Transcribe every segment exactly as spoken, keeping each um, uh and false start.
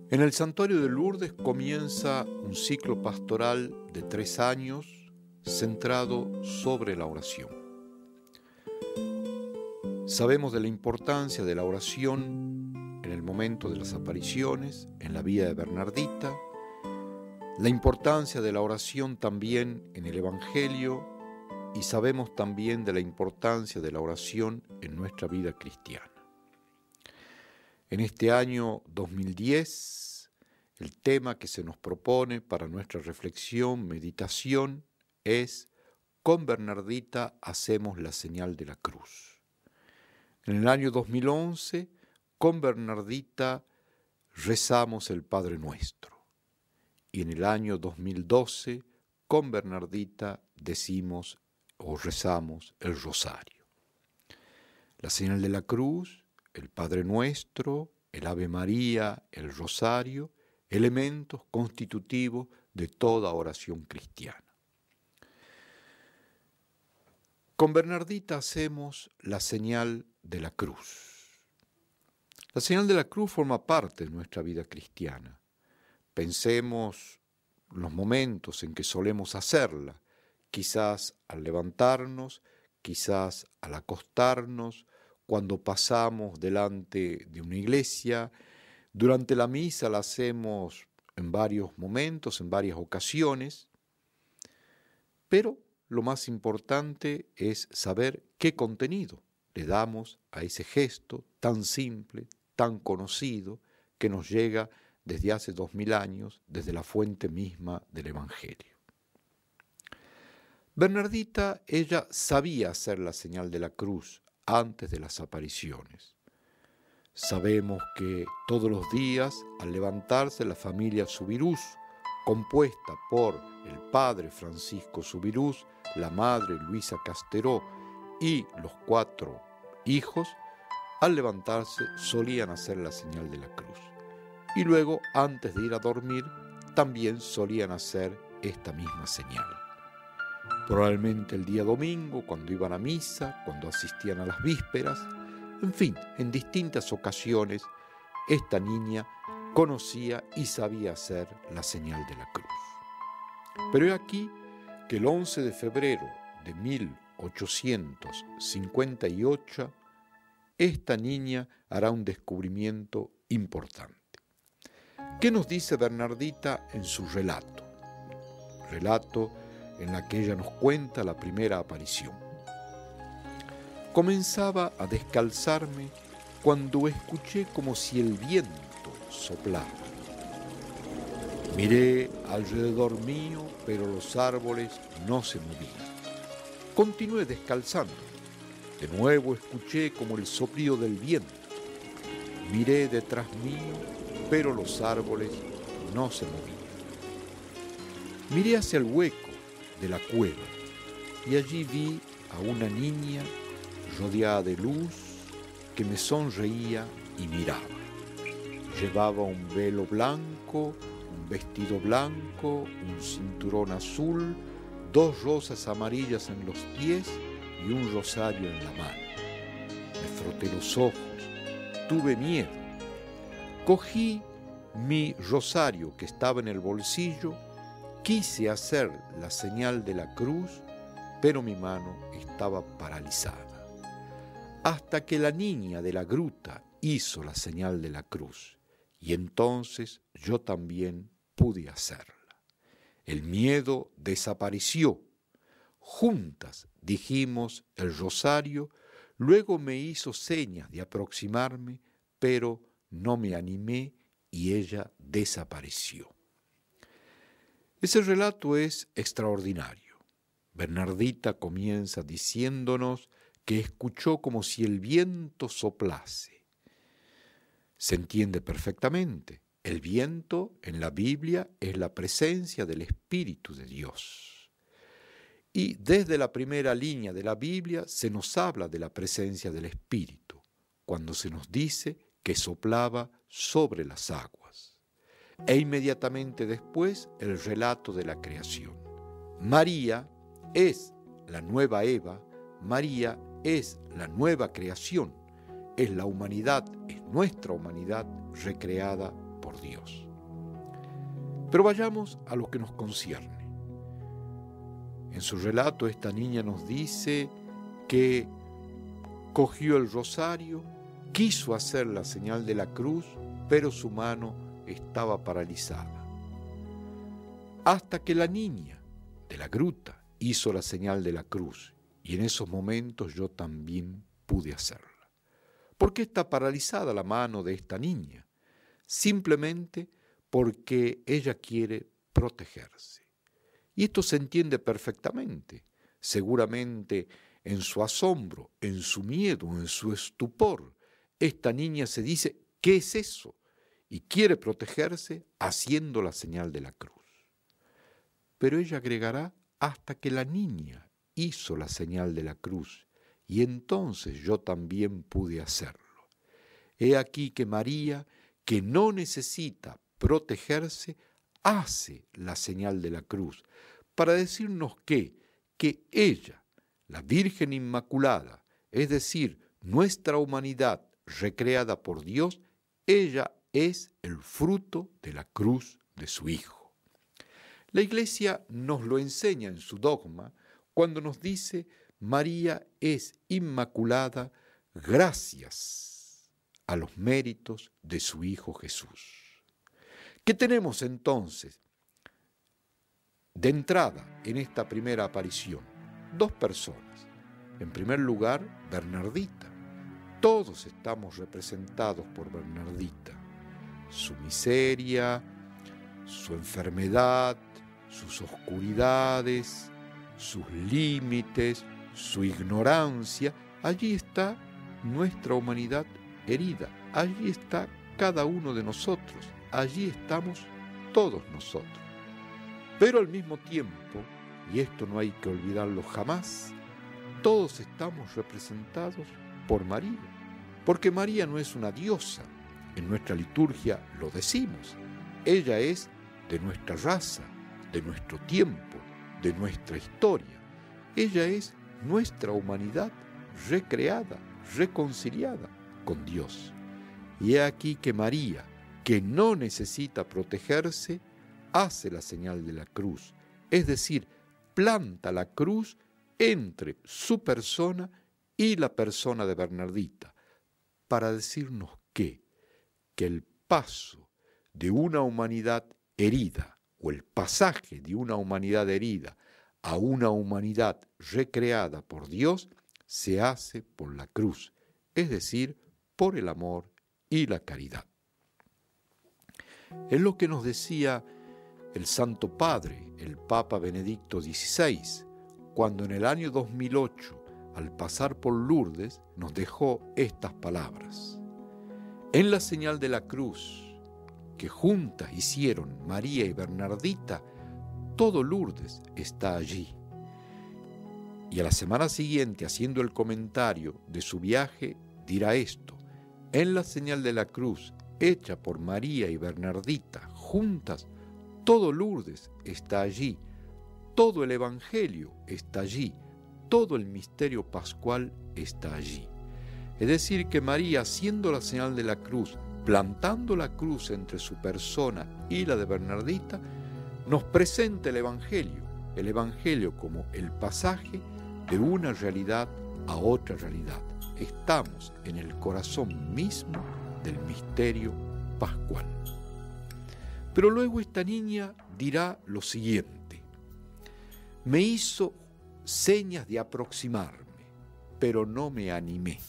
En el Santuario de Lourdes comienza un ciclo pastoral de tres años centrado sobre la oración. Sabemos de la importancia de la oración en el momento de las apariciones, en la vida de Bernardita, la importancia de la oración también en el Evangelio y sabemos también de la importancia de la oración en nuestra vida cristiana. En este año dos mil diez, el tema que se nos propone para nuestra reflexión, meditación, es Con Bernardita hacemos la señal de la cruz. En el año dos mil once, con Bernardita rezamos el Padre Nuestro. Y en el año dos mil doce, con Bernardita decimos o rezamos el Rosario. La señal de la cruz, el Padre Nuestro, el Ave María, el Rosario, elementos constitutivos de toda oración cristiana. Con Bernardita hacemos la señal de la cruz. La señal de la cruz forma parte de nuestra vida cristiana. Pensemos los momentos en que solemos hacerla, quizás al levantarnos, quizás al acostarnos, cuando pasamos delante de una iglesia. Durante la misa la hacemos en varios momentos, en varias ocasiones, pero lo más importante es saber qué contenido le damos a ese gesto tan simple, tan conocido, que nos llega desde hace dos mil años, desde la fuente misma del Evangelio. Bernardita, ella sabía hacer la señal de la cruz antes de las apariciones. Sabemos que todos los días, al levantarse la familia Subirús, compuesta por el padre Francisco Subirús, la madre Luisa Casteró y los cuatro hijos, al levantarse solían hacer la señal de la cruz. Y luego, antes de ir a dormir, también solían hacer esta misma señal. Probablemente el día domingo, cuando iban a misa, cuando asistían a las vísperas, en fin, en distintas ocasiones, esta niña conocía y sabía hacer la señal de la cruz. Pero he aquí que el once de febrero de mil ochocientos cincuenta y ocho, esta niña hará un descubrimiento importante. ¿Qué nos dice Bernardita en su relato? Relato en la que ella nos cuenta la primera aparición. Comenzaba a descalzarme cuando escuché como si el viento soplara. Miré alrededor mío, pero los árboles no se movían. Continué descalzando. De nuevo escuché como el soplido del viento. Miré detrás mío, pero los árboles no se movían. Miré hacia el hueco de la cueva y allí vi a una niña rodeada de luz que me sonreía y miraba. Llevaba un velo blanco, un vestido blanco, un cinturón azul, dos rosas amarillas en los pies y un rosario en la mano. Me froté los ojos, tuve miedo. Cogí mi rosario que estaba en el bolsillo, quise hacer la señal de la cruz, pero mi mano estaba paralizada. Hasta que la niña de la gruta hizo la señal de la cruz, y entonces yo también pude hacerla. El miedo desapareció. Juntas dijimos el rosario, luego me hizo señas de aproximarme, pero no me animé y ella desapareció. Ese relato es extraordinario. Bernardita comienza diciéndonos que escuchó como si el viento soplase. Se entiende perfectamente. El viento en la Biblia es la presencia del Espíritu de Dios. Y desde la primera línea de la Biblia se nos habla de la presencia del Espíritu, cuando se nos dice que soplaba sobre las aguas. E inmediatamente después el relato de la creación. María es la nueva Eva, María es la nueva creación, es la humanidad, es nuestra humanidad recreada por por Dios. Pero vayamos a lo que nos concierne. En su relato, esta niña nos dice que cogió el rosario, quiso hacer la señal de la cruz, pero su mano estaba paralizada. Hasta que la niña de la gruta hizo la señal de la cruz, y en esos momentos yo también pude hacerla. ¿Por qué está paralizada la mano de esta niña? Simplemente porque ella quiere protegerse. Y esto se entiende perfectamente. Seguramente en su asombro, en su miedo, en su estupor, esta niña se dice, ¿qué es eso? Y quiere protegerse haciendo la señal de la cruz. Pero ella agregará, hasta que la niña hizo la señal de la cruz, y entonces yo también pude hacerlo. He aquí que María, que no necesita protegerse, hace la señal de la cruz, para decirnos que, que ella, la Virgen Inmaculada, es decir, nuestra humanidad recreada por Dios, ella es el fruto de la cruz de su Hijo. La Iglesia nos lo enseña en su dogma cuando nos dice, María es inmaculada gracias a los méritos de su Hijo Jesús. ¿Qué tenemos entonces de entrada en esta primera aparición? Dos personas. En primer lugar, Bernardita. Todos estamos representados por Bernardita. Su miseria, su enfermedad, sus oscuridades, sus límites, su ignorancia. Allí está nuestra humanidad herida. Allí está cada uno de nosotros. Allí estamos todos nosotros. Pero al mismo tiempo, y esto no hay que olvidarlo jamás, todos estamos representados por María, porque María no es una diosa, en nuestra liturgia lo decimos, ella es de nuestra raza, de nuestro tiempo, de nuestra historia, ella es nuestra humanidad recreada, reconciliada con Dios. Y he aquí que María, que no necesita protegerse, hace la señal de la cruz, es decir, planta la cruz entre su persona y la persona de Bernardita, para decirnos que, que el paso de una humanidad herida, o el pasaje de una humanidad herida a una humanidad recreada por Dios, se hace por la cruz, es decir, por el amor y la caridad. Es lo que nos decía el Santo Padre, el Papa Benedicto dieciséis, cuando en el año dos mil ocho, al pasar por Lourdes, nos dejó estas palabras. En la señal de la cruz que juntas hicieron María y Bernardita, todo Lourdes está allí. Y a la semana siguiente, haciendo el comentario de su viaje, dirá esto: en la señal de la cruz hecha por María y Bernardita juntas, todo Lourdes está allí, todo el Evangelio está allí, todo el misterio pascual está allí. Es decir, que María, haciendo la señal de la cruz, plantando la cruz entre su persona y la de Bernardita, nos presenta el Evangelio, el Evangelio como el pasaje de una realidad a otra realidad. Estamos en el corazón mismo del misterio pascual. Pero luego esta niña dirá lo siguiente: me hizo señas de aproximarme, pero no me animé.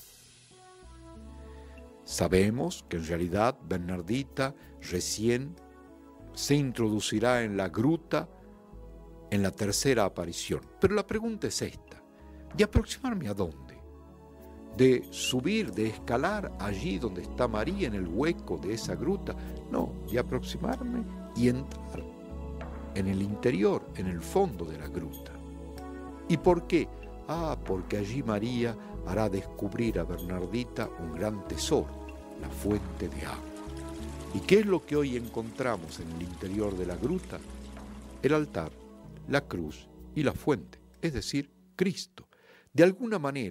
Sabemos que en realidad Bernardita recién se introducirá en la gruta en la tercera aparición. Pero la pregunta es esta: ¿de aproximarme a dónde? ¿De subir, de escalar allí donde está María, en el hueco de esa gruta? No, de aproximarme y entrar en el interior, en el fondo de la gruta. ¿Y por qué? Ah, porque allí María hará descubrir a Bernardita un gran tesoro, la fuente de agua. ¿Y qué es lo que hoy encontramos en el interior de la gruta? El altar, la cruz y la fuente, es decir, Cristo. De alguna manera,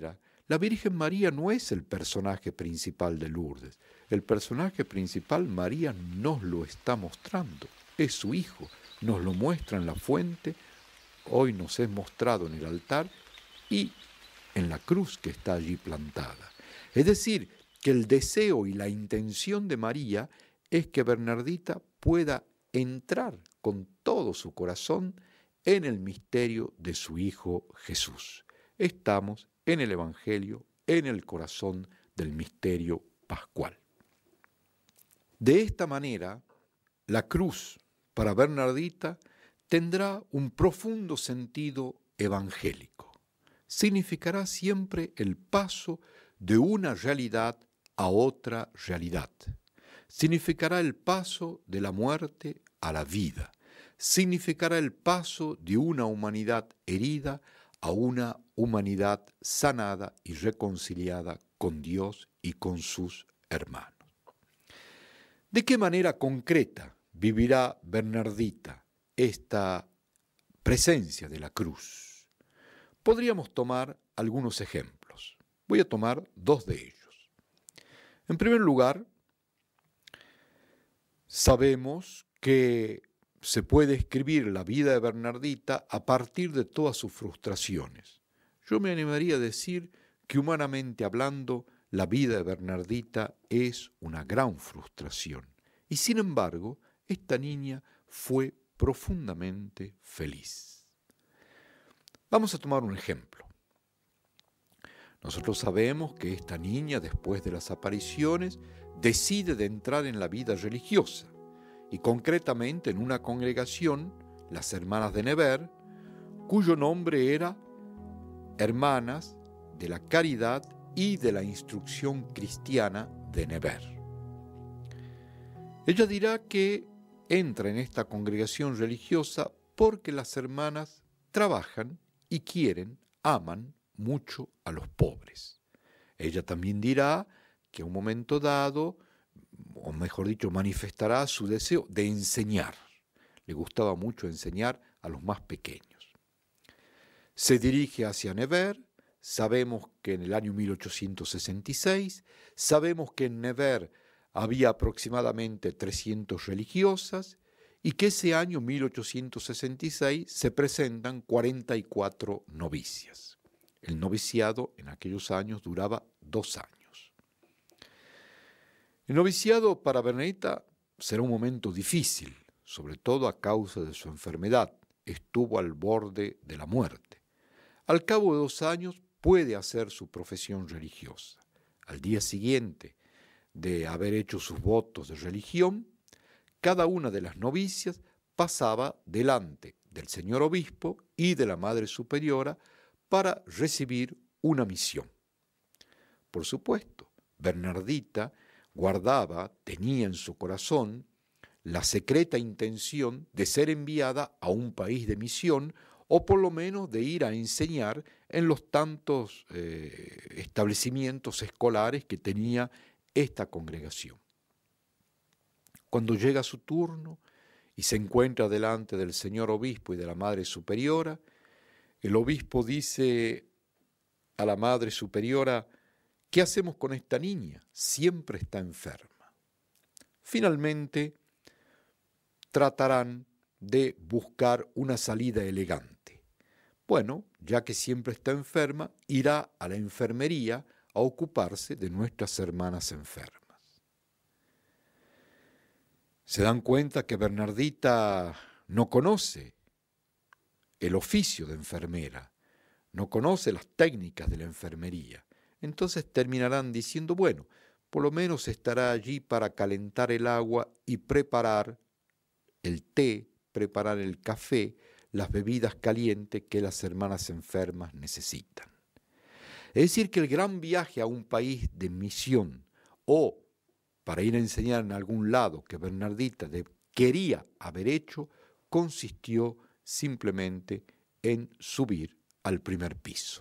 La Virgen María no es el personaje principal de Lourdes. El personaje principal María nos lo está mostrando. Es su Hijo. Nos lo muestra en la fuente, hoy nos es mostrado en el altar y en la cruz que está allí plantada. Es decir, que el deseo y la intención de María es que Bernardita pueda entrar con todo su corazón en el misterio de su Hijo Jesús. Estamos en el Evangelio, en el corazón del misterio pascual. De esta manera, la cruz para Bernardita tendrá un profundo sentido evangélico. Significará siempre el paso de una realidad a otra realidad. Significará el paso de la muerte a la vida. Significará el paso de una humanidad herida a una humanidad sanada y reconciliada con Dios y con sus hermanos. ¿De qué manera concreta vivirá Bernardita esta presencia de la cruz? Podríamos tomar algunos ejemplos. Voy a tomar dos de ellos. En primer lugar, sabemos que se puede escribir la vida de Bernardita a partir de todas sus frustraciones. Yo me animaría a decir que humanamente hablando, la vida de Bernardita es una gran frustración. Y sin embargo, esta niña fue profundamente feliz. Vamos a tomar un ejemplo. Nosotros sabemos que esta niña, después de las apariciones, decide de entrar en la vida religiosa y concretamente en una congregación, las Hermanas de Nevers, cuyo nombre era Hermanas de la Caridad y de la Instrucción Cristiana de Nevers. Ella dirá que entra en esta congregación religiosa porque las hermanas trabajan y quieren, aman mucho a los pobres. Ella también dirá que a un momento dado, o mejor dicho, manifestará su deseo de enseñar. Le gustaba mucho enseñar a los más pequeños. Se dirige hacia Nevers. Sabemos que en el año mil ochocientos sesenta y seis, sabemos que en Nevers había aproximadamente trescientas religiosas y que ese año mil ochocientos sesenta y seis se presentan cuarenta y cuatro novicias. El noviciado en aquellos años duraba dos años. El noviciado para Bernardita será un momento difícil, sobre todo a causa de su enfermedad. Estuvo al borde de la muerte. Al cabo de dos años puede hacer su profesión religiosa. Al día siguiente de haber hecho sus votos de religión, cada una de las novicias pasaba delante del señor obispo y de la madre superiora para recibir una misión. Por supuesto, Bernardita guardaba, tenía en su corazón la secreta intención de ser enviada a un país de misión o por lo menos de ir a enseñar en los tantos eh, establecimientos escolares que tenía esta congregación. Cuando llega su turno y se encuentra delante del señor obispo y de la madre superiora, el obispo dice a la madre superiora: ¿qué hacemos con esta niña? Siempre está enferma. Finalmente, tratarán de buscar una salida elegante. Bueno, ya que siempre está enferma, irá a la enfermería a ocuparse de nuestras hermanas enfermas. Se dan cuenta que Bernardita no conoce el oficio de enfermera, no conoce las técnicas de la enfermería. Entonces terminarán diciendo, bueno, por lo menos estará allí para calentar el agua y preparar el té, preparar el café, las bebidas calientes que las hermanas enfermas necesitan. Es decir, que el gran viaje a un país de misión o para ir a enseñar en algún lado que Bernardita quería haber hecho, consistió simplemente en subir al primer piso.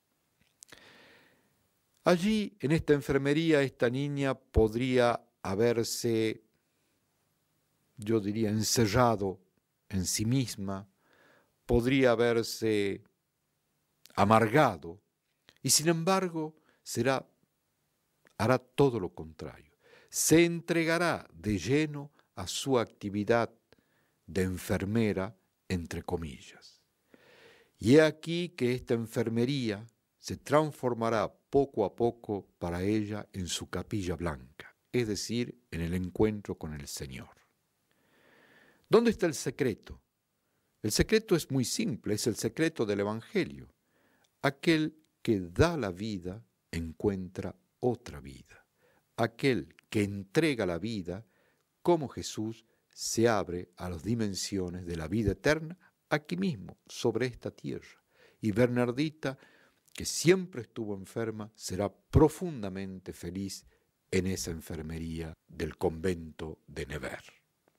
Allí, en esta enfermería, esta niña podría haberse, yo diría, encerrado en sí misma, podría haberse amargado Y sin embargo, será, hará todo lo contrario. Se entregará de lleno a su actividad de enfermera, entre comillas. Y he aquí que esta enfermería se transformará poco a poco para ella en su capilla blanca, es decir, en el encuentro con el Señor. ¿Dónde está el secreto? El secreto es muy simple, es el secreto del Evangelio. Aquel que da la vida encuentra otra vida. Aquel que entrega la vida, como Jesús, se abre a las dimensiones de la vida eterna aquí mismo, sobre esta tierra. Y Bernardita, que siempre estuvo enferma, será profundamente feliz en esa enfermería del convento de Nevers.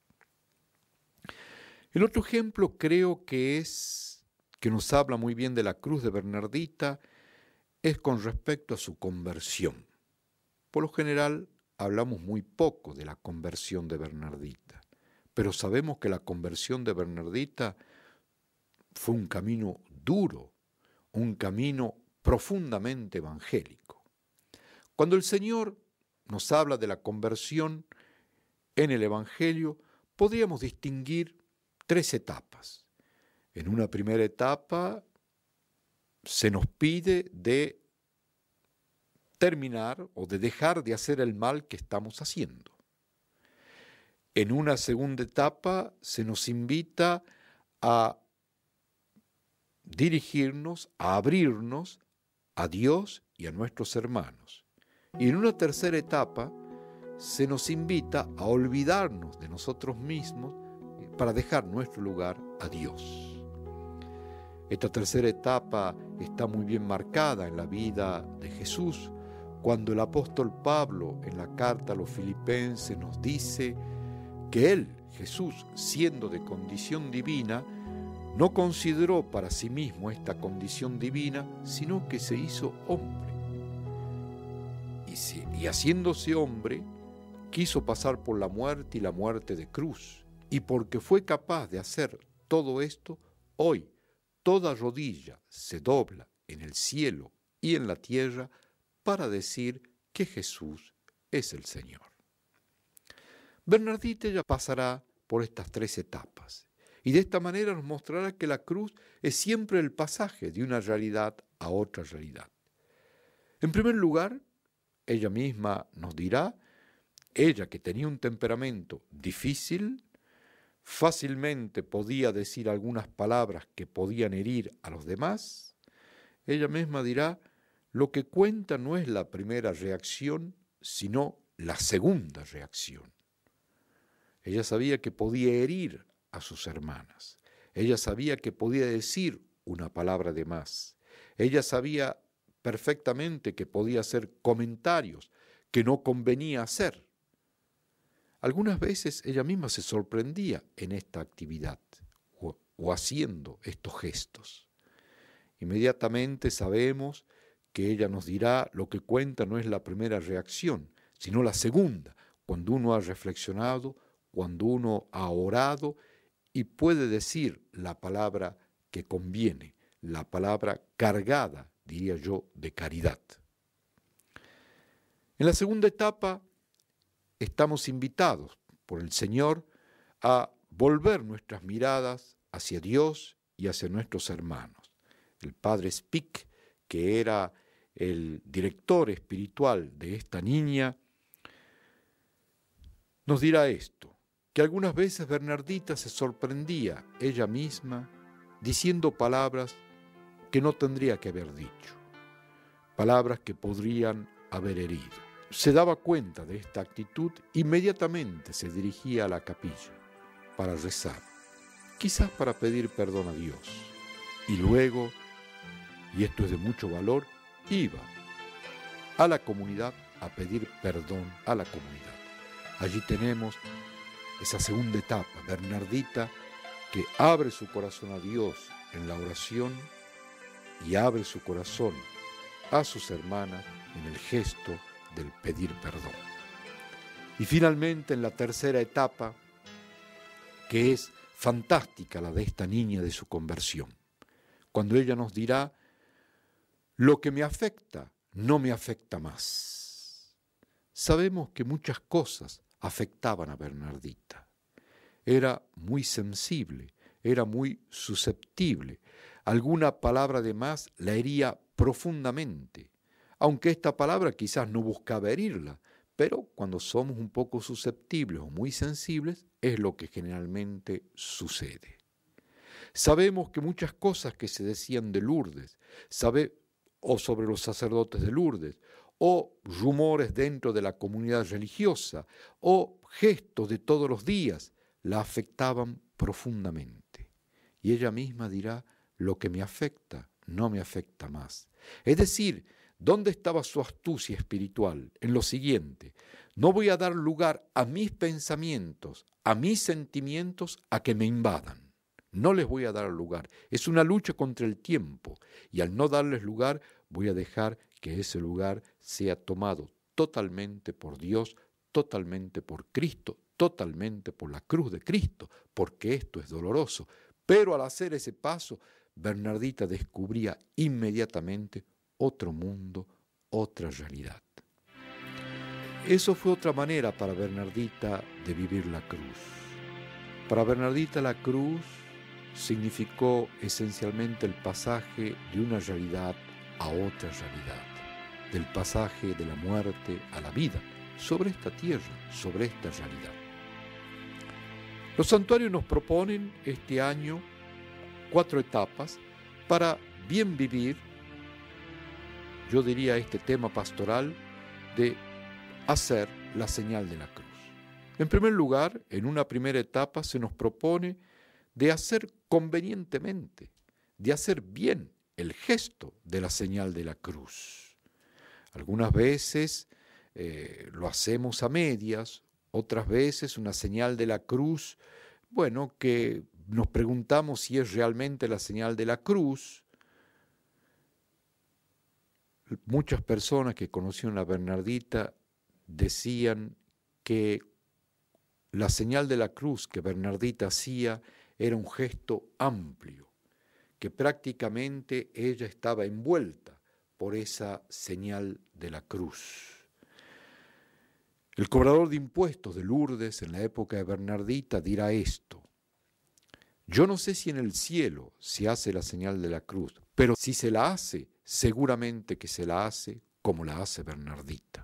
El otro ejemplo creo que es, que nos habla muy bien de la cruz de Bernardita, es con respecto a su conversión. Por lo general hablamos muy poco de la conversión de Bernardita, pero sabemos que la conversión de Bernardita fue un camino duro, un camino profundamente evangélico. Cuando el Señor nos habla de la conversión en el Evangelio, podríamos distinguir tres etapas. En una primera etapa se nos pide de terminar o de dejar de hacer el mal que estamos haciendo. En una segunda etapa se nos invita a dirigirnos, a abrirnos a Dios y a nuestros hermanos. Y en una tercera etapa se nos invita a olvidarnos de nosotros mismos para dejar nuestro lugar a Dios. Esta tercera etapa está muy bien marcada en la vida de Jesús, cuando el apóstol Pablo en la carta a los Filipenses nos dice que él, Jesús, siendo de condición divina, no consideró para sí mismo esta condición divina, sino que se hizo hombre. Y, si, y haciéndose hombre, quiso pasar por la muerte y la muerte de cruz. Y porque fue capaz de hacer todo esto, hoy toda rodilla se dobla en el cielo y en la tierra para decir que Jesús es el Señor. Bernardita ya pasará por estas tres etapas y de esta manera nos mostrará que la cruz es siempre el pasaje de una realidad a otra realidad. En primer lugar, ella misma nos dirá, ella que tenía un temperamento difícil, fácilmente podía decir algunas palabras que podían herir a los demás, ella misma dirá, lo que cuenta no es la primera reacción, sino la segunda reacción. Ella sabía que podía herir a sus hermanas. Ella sabía que podía decir una palabra de más. Ella sabía perfectamente que podía hacer comentarios que no convenía hacer. Algunas veces ella misma se sorprendía en esta actividad o, o haciendo estos gestos. Inmediatamente sabemos que ella nos dirá lo que cuenta no es la primera reacción, sino la segunda, cuando uno ha reflexionado, cuando uno ha orado y puede decir la palabra que conviene, la palabra cargada, diría yo, de caridad. En la segunda etapa estamos invitados por el Señor a volver nuestras miradas hacia Dios y hacia nuestros hermanos. El padre Spick, que era el director espiritual de esta niña, nos dirá esto, que algunas veces Bernardita se sorprendía ella misma diciendo palabras que no tendría que haber dicho, palabras que podrían haber herido. Se daba cuenta de esta actitud, inmediatamente se dirigía a la capilla para rezar, quizás para pedir perdón a Dios, y luego, y esto es de mucho valor, iba a la comunidad a pedir perdón a la comunidad. Allí tenemos esa segunda etapa, Bernardita, que abre su corazón a Dios en la oración y abre su corazón a sus hermanas en el gesto del pedir perdón. Y finalmente en la tercera etapa, que es fantástica la de esta niña de su conversión, cuando ella nos dirá, Lo que me afecta no me afecta más. Sabemos que muchas cosas afectaban a Bernardita. Era muy sensible, era muy susceptible. Alguna palabra de más la hería profundamente, aunque esta palabra quizás no buscaba herirla, pero cuando somos un poco susceptibles o muy sensibles es lo que generalmente sucede. Sabemos que muchas cosas que se decían de Lourdes, sabe, o sobre los sacerdotes de Lourdes, o rumores dentro de la comunidad religiosa, o gestos de todos los días, la afectaban profundamente. Y ella misma dirá, lo que me afecta no me afecta más. Es decir, ¿dónde estaba su astucia espiritual? En lo siguiente, no voy a dar lugar a mis pensamientos, a mis sentimientos, a que me invadan. No les voy a dar lugar. Es una lucha contra el tiempo. Y al no darles lugar, voy a dejar que ese lugar sea tomado totalmente por Dios, totalmente por Cristo, totalmente por la cruz de Cristo, porque esto es doloroso. Pero al hacer ese paso, Bernardita descubría inmediatamente otro mundo, otra realidad. Eso fue otra manera para Bernardita de vivir la cruz. Para Bernardita la cruz significó esencialmente el pasaje de una realidad a otra realidad, del pasaje de la muerte a la vida, sobre esta tierra, sobre esta realidad. Los santuarios nos proponen este año cuatro etapas para bien vivir, yo diría este tema pastoral de hacer la señal de la cruz. En primer lugar, en una primera etapa se nos propone de hacer convenientemente, de hacer bien el gesto de la señal de la cruz. Algunas veces eh, lo hacemos a medias, otras veces una señal de la cruz, bueno, que nos preguntamos si es realmente la señal de la cruz. Muchas personas que conocieron a Bernardita decían que la señal de la cruz que Bernardita hacía era un gesto amplio, que prácticamente ella estaba envuelta por esa señal de la cruz. El cobrador de impuestos de Lourdes en la época de Bernardita dirá esto: yo no sé si en el cielo se hace la señal de la cruz, pero si se la hace, seguramente que se la hace como la hace Bernardita.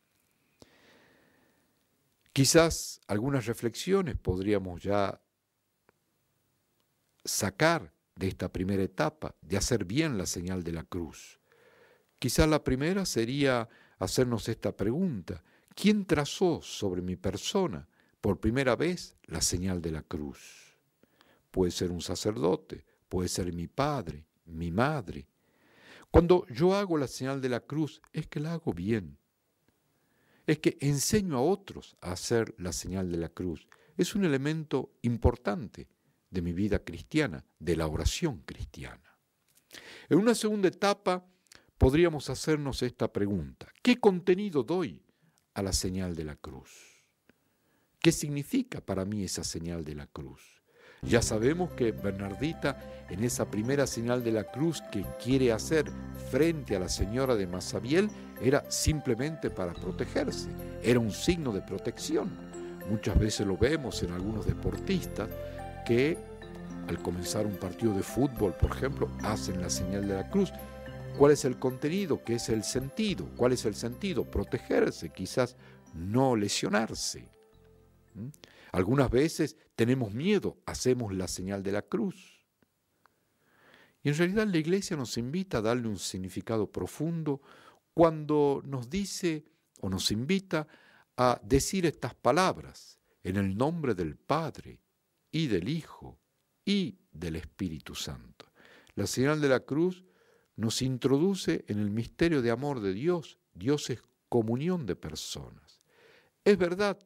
Quizás algunas reflexiones podríamos ya sacar de esta primera etapa, de hacer bien la señal de la cruz. Quizás la primera sería hacernos esta pregunta: ¿quién trazó sobre mi persona por primera vez la señal de la cruz? Puede ser un sacerdote, puede ser mi padre, mi madre. Cuando yo hago la señal de la cruz, es que la hago bien. Es que enseño a otros a hacer la señal de la cruz. Es un elemento importante de mi vida cristiana, de la oración cristiana. En una segunda etapa podríamos hacernos esta pregunta: ¿qué contenido doy a la señal de la cruz? ¿Qué significa para mí esa señal de la cruz? Ya sabemos que Bernardita, en esa primera señal de la cruz que quiere hacer frente a la señora de Masabiel, era simplemente para protegerse, era un signo de protección. Muchas veces lo vemos en algunos deportistas que al comenzar un partido de fútbol, por ejemplo, hacen la señal de la cruz. ¿Cuál es el contenido? ¿Qué es el sentido? ¿Cuál es el sentido? Protegerse, quizás no lesionarse. ¿Mm? Algunas veces tenemos miedo, hacemos la señal de la cruz. Y en realidad la Iglesia nos invita a darle un significado profundo cuando nos dice o nos invita a decir estas palabras: en el nombre del Padre y del Hijo y del Espíritu Santo. La señal de la cruz nos introduce en el misterio de amor de Dios. Dios es comunión de personas. Es verdad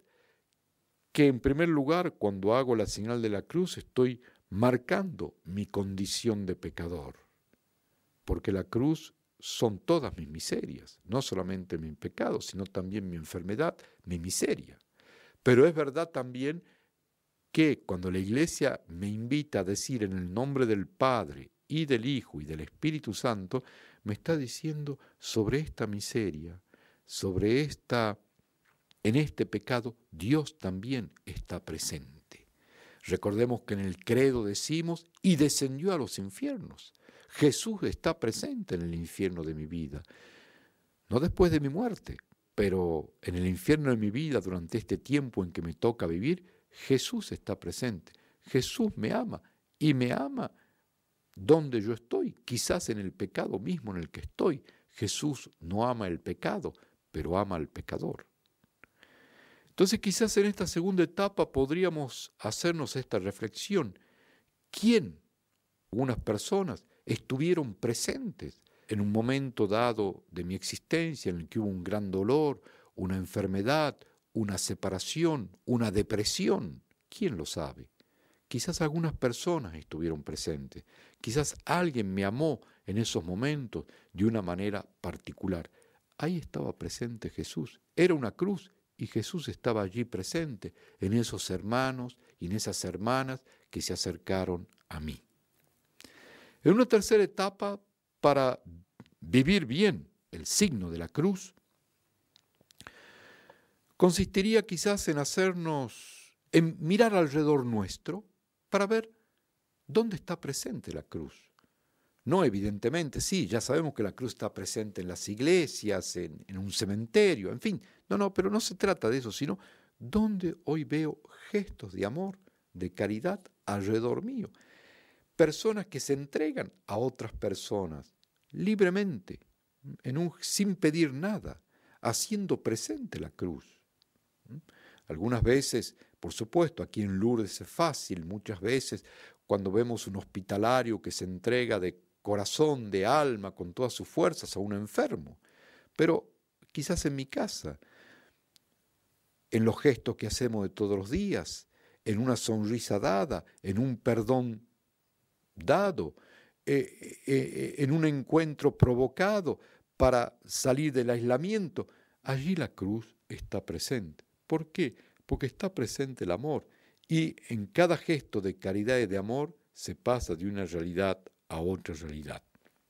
que en primer lugar, cuando hago la señal de la cruz, estoy marcando mi condición de pecador, porque la cruz son todas mis miserias, no solamente mi pecado, sino también mi enfermedad, mi miseria. Pero es verdad también que cuando la Iglesia me invita a decir en el nombre del Padre y del Hijo y del Espíritu Santo, me está diciendo sobre esta miseria, sobre esta, en este pecado, Dios también está presente. Recordemos que en el credo decimos, y descendió a los infiernos. Jesús está presente en el infierno de mi vida, no después de mi muerte, pero en el infierno de mi vida, durante este tiempo en que me toca vivir, Jesús está presente. Jesús me ama y me ama donde yo estoy, quizás en el pecado mismo en el que estoy. Jesús no ama el pecado, pero ama al pecador. Entonces quizás en esta segunda etapa podríamos hacernos esta reflexión. ¿Quién, unas personas, estuvieron presentes en un momento dado de mi existencia en el que hubo un gran dolor, una enfermedad, una separación, una depresión? ¿Quién lo sabe? Quizás algunas personas estuvieron presentes, quizás alguien me amó en esos momentos de una manera particular. Ahí estaba presente Jesús, era una cruz y Jesús estaba allí presente en esos hermanos y en esas hermanas que se acercaron a mí. En una tercera etapa, para vivir bien el signo de la cruz, consistiría quizás en hacernos, en mirar alrededor nuestro para ver dónde está presente la cruz. No, evidentemente, sí, ya sabemos que la cruz está presente en las iglesias, en, en un cementerio, en fin. No, no, pero no se trata de eso, sino dónde hoy veo gestos de amor, de caridad alrededor mío. Personas que se entregan a otras personas libremente, en un, sin pedir nada, haciendo presente la cruz. Algunas veces, por supuesto, aquí en Lourdes es fácil, muchas veces cuando vemos un hospitalario que se entrega de corazón, de alma, con todas sus fuerzas a un enfermo, pero quizás en mi casa, en los gestos que hacemos de todos los días, en una sonrisa dada, en un perdón dado, eh, eh, en un encuentro provocado para salir del aislamiento, allí la cruz está presente. ¿Por qué? Porque está presente el amor y en cada gesto de caridad y de amor se pasa de una realidad a otra realidad.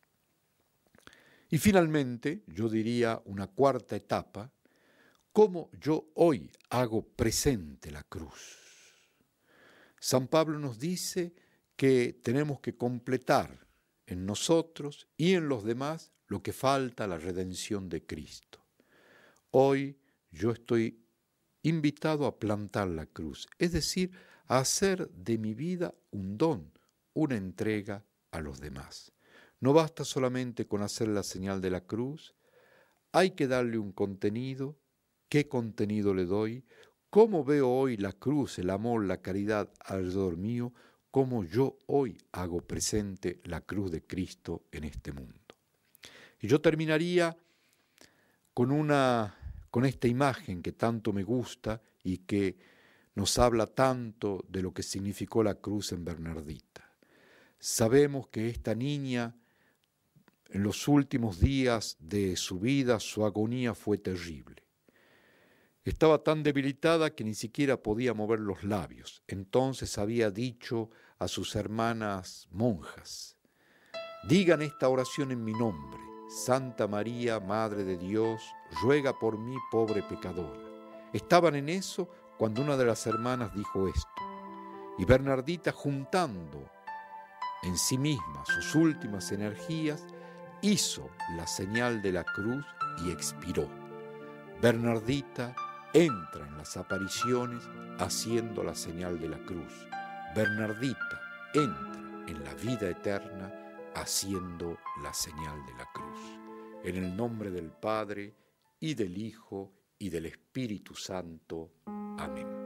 Y finalmente, yo diría una cuarta etapa, cómo yo hoy hago presente la cruz. San Pablo nos dice que tenemos que completar en nosotros y en los demás lo que falta a la redención de Cristo. Hoy yo estoy invitado a plantar la cruz, es decir, a hacer de mi vida un don, una entrega a los demás. No basta solamente con hacer la señal de la cruz, hay que darle un contenido. ¿Qué contenido le doy? ¿Cómo veo hoy la cruz, el amor, la caridad alrededor mío? ¿Cómo yo hoy hago presente la cruz de Cristo en este mundo? Y yo terminaría con una, con esta imagen que tanto me gusta y que nos habla tanto de lo que significó la cruz en Bernardita. Sabemos que esta niña, en los últimos días de su vida, su agonía fue terrible. Estaba tan debilitada que ni siquiera podía mover los labios. Entonces había dicho a sus hermanas monjas: digan esta oración en mi nombre. Santa María, Madre de Dios, ruega por mí, pobre pecadora. Estaban en eso cuando una de las hermanas dijo esto. Y Bernardita, juntando en sí misma sus últimas energías, hizo la señal de la cruz y expiró. Bernardita entra en las apariciones haciendo la señal de la cruz. Bernardita entra en la vida eterna haciendo la señal de la cruz. En el nombre del Padre, y del Hijo, y del Espíritu Santo. Amén.